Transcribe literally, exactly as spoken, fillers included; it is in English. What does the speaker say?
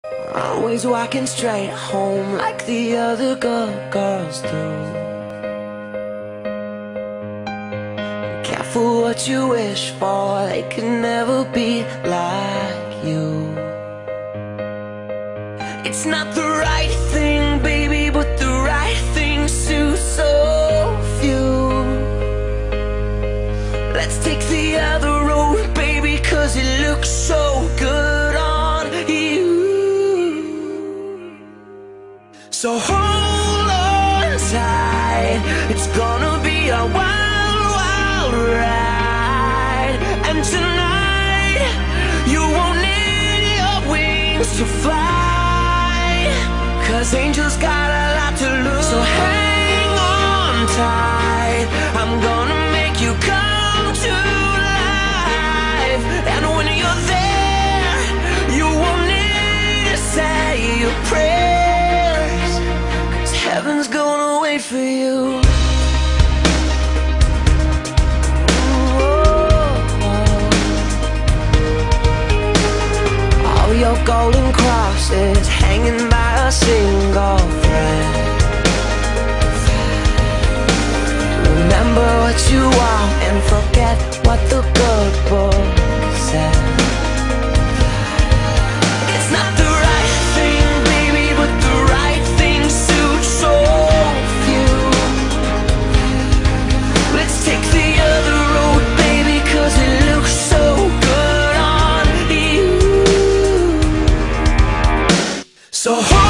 Always walking straight home like the other good girls do. Careful what you wish for, they can never be like you. It's not the right thing, baby, but the right thing suits so few. Let's take the other road, baby, cause it looks so good on you. So hold on tight, it's gonna be a wild, wild ride. And tonight, you won't need your wings to fly, cause angels got a lot to lose. So hang on tight, I'm gonna make you come to life. And when you're there, you won't need to say your prayers, cause heaven's gonna wait for you. All your golden crosses hanging by a single thread. Remember what you want and forget what the good book said. It's not the right thing, baby, but the right thing suits so few. Let's take the other road, baby, cause it looks so good on you. So